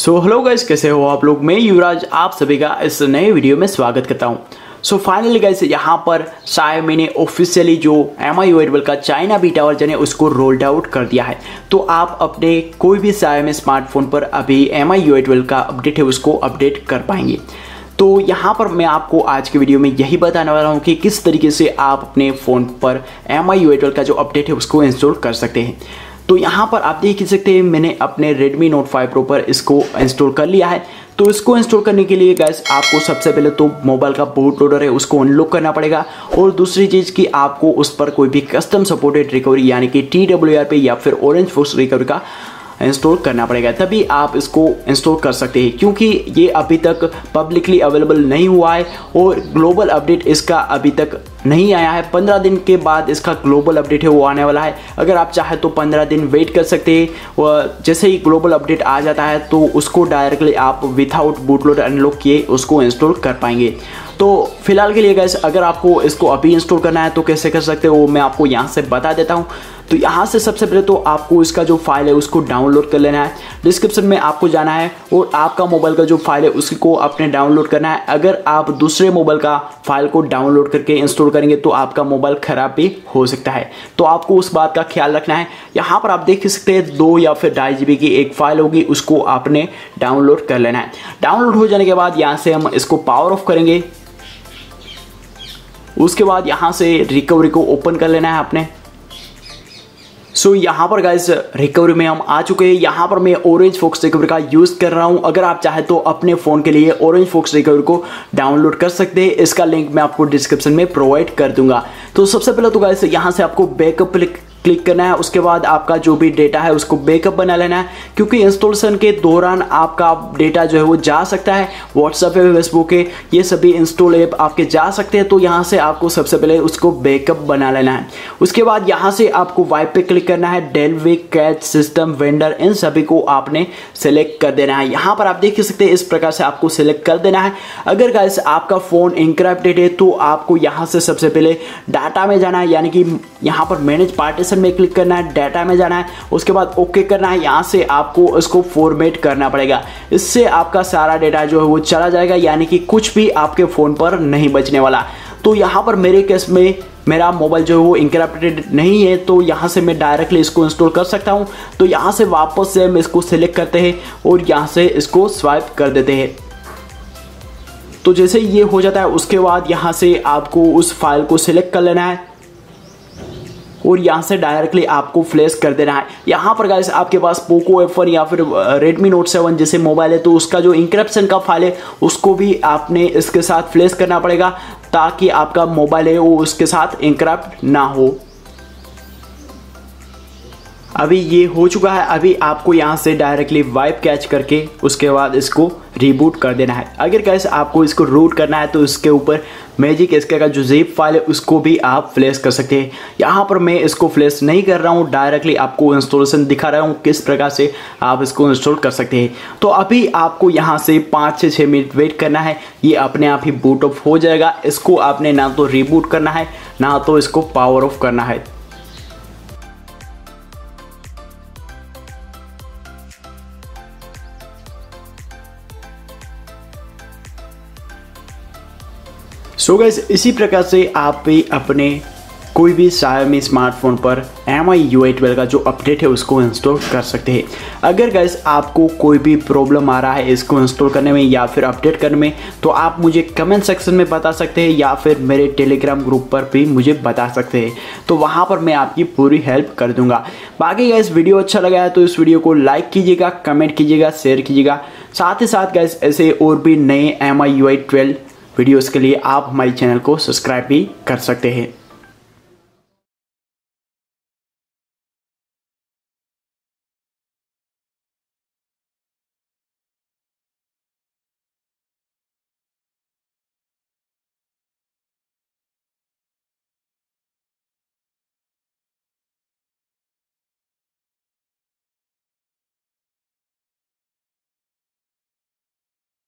So hello guys, कैसे हो आप लोग। मैं युवराज आप सभी का इस नए वीडियो में स्वागत करता हूं। सो फाइनली गाइस, यहाँ पर Xiaomi ने ऑफिशियली जो MI U8 का चाइना बीटा वर्जन है उसको रोल्ड आउट कर दिया है। तो आप अपने कोई भी Xiaomi स्मार्टफोन पर अभी MI U8 का अपडेट है उसको अपडेट कर पाएंगे। तो यहाँ पर मैं आपको आज के वीडियो में यही बताने वाला हूँ कि किस तरीके से आप अपने फ़ोन पर MI U8 का जो अपडेट है उसको इंस्टॉल कर सकते हैं। तो यहाँ पर आप देख ही सकते हैं, मैंने अपने Redmi Note 5 Pro पर इसको इंस्टॉल कर लिया है। तो इसको इंस्टॉल करने के लिए गाइस आपको सबसे पहले तो मोबाइल का बूट लोडर है उसको अनलॉक करना पड़ेगा, और दूसरी चीज़ कि आपको उस पर कोई भी कस्टम सपोर्टेड रिकवरी यानी कि TWRP या फिर ऑरेंज फोर्स रिकवरी का इंस्टॉल करना पड़ेगा, तभी आप इसको इंस्टॉल कर सकते हैं। क्योंकि ये अभी तक पब्लिकली अवेलेबल नहीं हुआ है और ग्लोबल अपडेट इसका अभी तक नहीं आया है। 15 दिन के बाद इसका ग्लोबल अपडेट है वो आने वाला है। अगर आप चाहे तो 15 दिन वेट कर सकते हैं, और जैसे ही ग्लोबल अपडेट आ जाता है तो उसको डायरेक्टली आप विदाउट बूटलोडर अनलॉक किए उसको इंस्टॉल कर पाएंगे। तो फिलहाल के लिए गाइस, अगर आपको इसको अभी इंस्टॉल करना है तो कैसे कर सकते हो वो मैं आपको यहाँ से बता देता हूँ। तो यहाँ से सबसे पहले तो आपको इसका जो फाइल है उसको डाउनलोड कर लेना है। डिस्क्रिप्शन में आपको जाना है और आपका मोबाइल का जो फाइल है उसको अपने डाउनलोड करना है। अगर आप दूसरे मोबाइल का फाइल को डाउनलोड करके इंस्टॉल करेंगे तो आपका मोबाइल ख़राब भी हो सकता है, तो आपको उस बात का ख्याल रखना है। यहाँ पर आप देख सकते हैं 2 या फिर 2.5 GB की एक फाइल होगी, उसको आपने डाउनलोड कर लेना है। डाउनलोड हो जाने के बाद यहाँ से हम इसको पावर ऑफ करेंगे। उसके बाद यहाँ से रिकवरी को ओपन कर लेना है आपने। सो यहाँ पर गाइस रिकवरी में हम आ चुके हैं। यहाँ पर मैं ऑरेंज फोक्स रिकवरी का यूज़ कर रहा हूँ। अगर आप चाहे तो अपने फ़ोन के लिए ऑरेंज फोक्स रिकवरी को डाउनलोड कर सकते हैं। इसका लिंक मैं आपको डिस्क्रिप्शन में प्रोवाइड कर दूंगा। तो सबसे पहले तो गाइस यहाँ से आपको बैकअप क्लिक करना है। उसके बाद आपका जो भी डेटा है उसको बैकअप बना लेना है, क्योंकि इंस्टॉलेशन के दौरान आपका डेटा जो है वो जा सकता है। व्हाट्सएप है, फेसबुक है, ये सभी इंस्टॉल ऐप आपके जा सकते हैं। तो यहाँ से आपको सबसे पहले उसको बैकअप बना लेना है। उसके बाद यहाँ से आपको वाइप पे क्लिक करना है। डेल, विक, कैच, सिस्टम, वेंडर, इन सभी को आपने सेलेक्ट कर देना है। यहाँ पर आप देख सकते हैं इस प्रकार से आपको सेलेक्ट कर देना है। अगर गाइस आपका फ़ोन इनक्रप्टेड है तो आपको यहाँ से सबसे पहले डाटा में जाना है, यानी कि यहाँ पर मैनेज पार्टीशन में क्लिक करना है, डाटा में जाना है, उसके बाद ओके करना है। यहाँ से आपको इसको फॉर्मेट करना पड़ेगा। इससे आपका सारा डेटा जो है वो चला जाएगा, यानी कि कुछ भी आपके फ़ोन पर नहीं बचने वाला। तो यहाँ पर मेरे केस में मेरा मोबाइल जो है वो इनक्रप्टेड नहीं है, तो यहाँ से मैं डायरेक्टली इसको इंस्टॉल कर सकता हूँ। तो यहाँ से वापस से हम इसको सिलेक्ट करते हैं और यहाँ से इसको स्वाइप कर देते हैं। तो जैसे ये हो जाता है उसके बाद यहाँ से आपको उस फाइल को सिलेक्ट कर लेना है और यहाँ से डायरेक्टली आपको फ्लैश कर देना है। यहाँ पर गाइस आपके पास पोको F1 या फिर Redmi Note 7 जैसे मोबाइल है तो उसका जो इंक्रिप्शन का फाइल है उसको भी आपने इसके साथ फ्लैश करना पड़ेगा, ताकि आपका मोबाइल है वो उसके साथ इंक्रिप्ट ना हो। अभी ये हो चुका है। अभी आपको यहाँ से डायरेक्टली वाइप कैच करके उसके बाद इसको रीबूट कर देना है। अगर कैसे आपको इसको रूट करना है तो इसके ऊपर मैजिक एसके का जो ज़िप फाइल है उसको भी आप फ्लैश कर सकते हैं। यहाँ पर मैं इसको फ्लैश नहीं कर रहा हूँ, डायरेक्टली आपको इंस्टॉलेशन दिखा रहा हूँ किस प्रकार से आप इसको इंस्टॉल कर सकते हैं। तो अभी आपको यहाँ से 5 से 6 मिनट वेट करना है, ये अपने आप ही बूट ऑफ हो जाएगा। इसको आपने ना तो रीबूट करना है ना तो इसको पावर ऑफ करना है। सो गाइस, इसी प्रकार से आप भी अपने कोई भी Xiaomi स्मार्टफोन पर MI U8 का जो अपडेट है उसको इंस्टॉल कर सकते हैं। अगर गाइस आपको कोई भी प्रॉब्लम आ रहा है इसको इंस्टॉल करने में या फिर अपडेट करने में, तो आप मुझे कमेंट सेक्शन में बता सकते हैं या फिर मेरे टेलीग्राम ग्रुप पर भी मुझे बता सकते हैं। तो वहाँ पर मैं आपकी पूरी हेल्प कर दूँगा। बाकी गाइस वीडियो अच्छा लगा है तो इस वीडियो को लाइक कीजिएगा, कमेंट कीजिएगा, शेयर कीजिएगा। साथ ही साथ गाइस ऐसे और भी नए MI U8 वीडियोस के लिए आप हमारे चैनल को सब्सक्राइब भी कर सकते हैं।